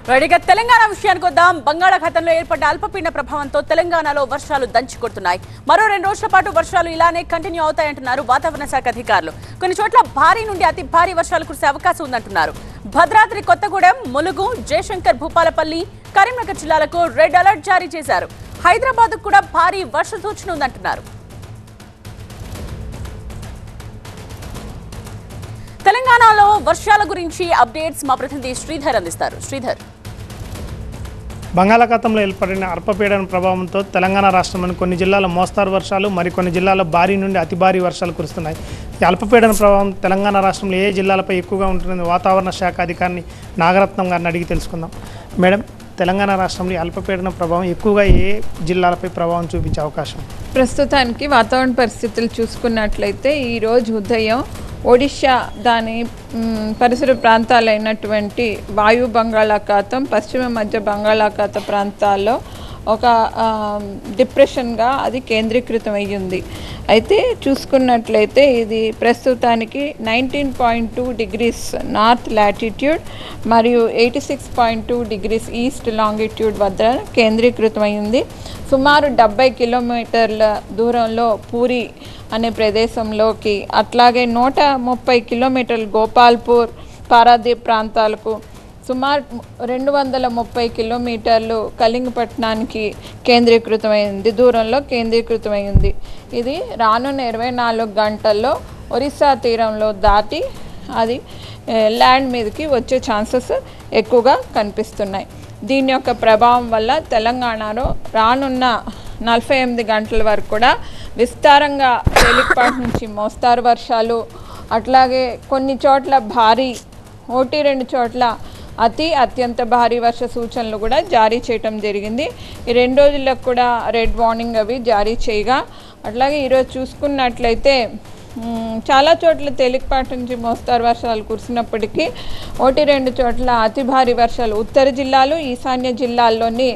రెడీగా తెలంగాణ విషయానికి వద్దాం. బంగాళాఖాతంలో ఏర్పడ్డ అల్పపీడన ప్రభావంతో తెలంగాణలో వర్షాలు దంచుకొడుతున్నాయి. మరో 2 రోజుల పాటు వర్షాలు ఇలానే కంటిన్యూ అవుతాయంటున్నారు వాతావరణ శాఖ అధికారులు. కొన్ని చోట్ల భారీ నుండి అతి భారీ వర్షాలు కురిసే అవకాశం ఉందంటున్నారు. భద్రాద్రి, కొత్తగూడెం, ములుగు, జయశంకర్, భూపాలపల్లి, కరీంనగర్ జిల్లాలకు రెడ్ అలర్ట్ జారీ చేశారు. హైదరాబాద్ కూడా భారీ వర్ష సూచన ఉందంటున్నారు. తెలంగాణలో వర్షాల గురించి అప్డేట్స్ మా ప్రతినిధి శ్రీధర్ అందిస్తారు. శ్రీధర్, బంగాళాఖాతంలో ఏర్పడిన అల్పపీడన ప్రభావంతో తెలంగాణ రాష్ట్రంలోని కొన్ని జిల్లాల్లో మోస్తారు వర్షాలు, మరికొన్ని జిల్లాల్లో భారీ నుండి అతి భారీ వర్షాలు కురుస్తున్నాయి. ఈ అల్పపీడన ప్రభావం తెలంగాణ రాష్ట్రంలో ఏ జిల్లాలపై ఎక్కువగా ఉంటుందని వాతావరణ శాఖ అధికారిని నాగరత్నం గారిని అడిగి తెలుసుకుందాం. మేడం, తెలంగాణ రాష్ట్రంలో అల్పపీడన ప్రభావం ఎక్కువగా ఏ జిల్లాలపై ప్రభావం చూపించే అవకాశం? ప్రస్తుతానికి వాతావరణ పరిస్థితులు చూసుకున్నట్లయితే ఈరోజు ఉదయం ఒడిషా దాని పరిసర ప్రాంతాలైనటువంటి వాయు బంగాళాఖాతం, పశ్చిమ మధ్య బంగాళాఖాత ప్రాంతాల్లో ఒక డిప్రెషన్గా అది కేంద్రీకృతం అయ్యింది. అయితే చూసుకున్నట్లయితే ఇది ప్రస్తుతానికి 19.2 degrees నార్త్ లాటిట్యూడ్ మరియు 86.2 degrees ఈస్ట్ లాంగిట్యూడ్ వద్ద కేంద్రీకృతమైంది. సుమారు 70 కిలోమీటర్ల దూరంలో పూరి అనే ప్రదేశంలోకి, అట్లాగే 130 కిలోమీటర్లు గోపాల్పూర్, పారాదీప్ ప్రాంతాలకు, సుమారు 230 కిలోమీటర్లు కళింగపట్నానికి కేంద్రీకృతమైంది దూరంలో కేంద్రీకృతమైంది. ఇది రానున్న 24 గంటల్లో ఒరిస్సా తీరంలో దాటి అది ల్యాండ్ మీదకి వచ్చే ఛాన్సెస్ ఎక్కువగా కనిపిస్తున్నాయి. దీని యొక్క ప్రభావం వల్ల తెలంగాణలో రానున్న 48 గంటల వరకు కూడా విస్తారంగా తేలికపాటి నుంచి మోస్తారు వర్షాలు, అట్లాగే కొన్ని చోట్ల భారీ, 1-2 చోట్ల అత్యంత భారీ వర్ష సూచనలు కూడా జారీ చేయటం జరిగింది. ఈ 2 రోజులకు కూడా రెడ్ వార్నింగ్ అవి జారీ చేయగా, అట్లాగే ఈరోజు చూసుకున్నట్లయితే చాలా చోట్ల తేలికపాటి నుంచి మోస్తారు వర్షాలు కురిసినప్పటికీ 1-2 చోట్ల అతి భారీ వర్షాలు ఉత్తర జిల్లాలు, ఈశాన్య జిల్లాల్లోని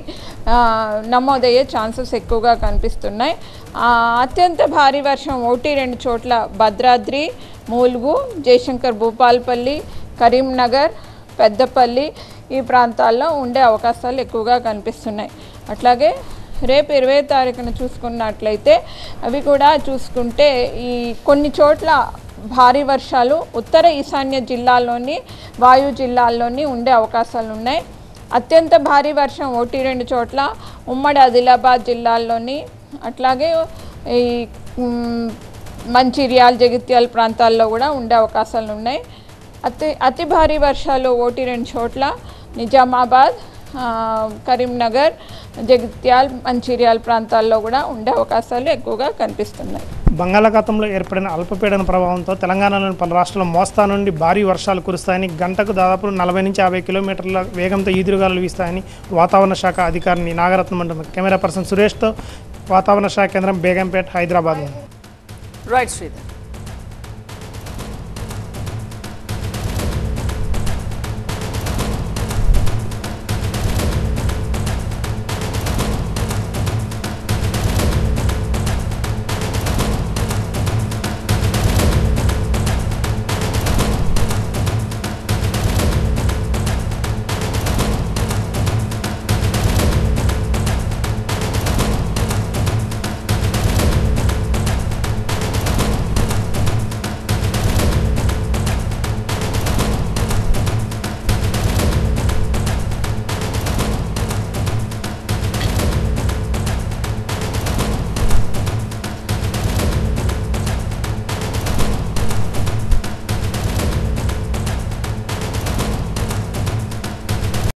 నమోదయ్యే ఛాన్సెస్ ఎక్కువగా కనిపిస్తున్నాయి. అత్యంత భారీ వర్షం 1-2 చోట్ల భద్రాద్రి, ములుగు, జయశంకర్, భూపాలపల్లి, కరీంనగర్, పెద్దపల్లి ఈ ప్రాంతాల్లో ఉండే అవకాశాలు ఎక్కువగా కనిపిస్తున్నాయి. అట్లాగే రేపు 20వ తారీఖున చూసుకున్నట్లయితే అవి కూడా చూసుకుంటే ఈ కొన్ని చోట్ల భారీ వర్షాలు ఉత్తర ఈశాన్య జిల్లాల్లోని, వాయు జిల్లాల్లోని ఉండే అవకాశాలు ఉన్నాయి. అత్యంత భారీ వర్షం 1-2 చోట్ల ఉమ్మడి ఆదిలాబాద్ జిల్లాల్లోని, అట్లాగే ఈ మంచిర్యాల, జగిత్యాల ప్రాంతాల్లో కూడా ఉండే అవకాశాలు ఉన్నాయి. అతి భారీ వర్షాలు 1-2 చోట్ల నిజామాబాద్, కరీంనగర్, జగిత్యాల, మంచిర్యాల ప్రాంతాల్లో కూడా ఉండే అవకాశాలు ఎక్కువగా కనిపిస్తున్నాయి. బంగాళాఖాతంలో ఏర్పడిన అల్పపీడన ప్రభావంతో తెలంగాణలోని పలు రాష్ట్రాల మోస్తా నుండి భారీ వర్షాలు కురుస్తాయని, గంటకు దాదాపు 40 నుంచి 50 కిలోమీటర్ల వేగంతో ఈదురుగాలు వీస్తాయని వాతావరణ శాఖ అధికారిని నాగరత్నం అంటున్నారు. కెమెరా పర్సన్ సురేష్తో వాతావరణ శాఖ కేంద్రం, బేగంపేట్, హైదరాబాద్. రైట్ శ్రీధర్.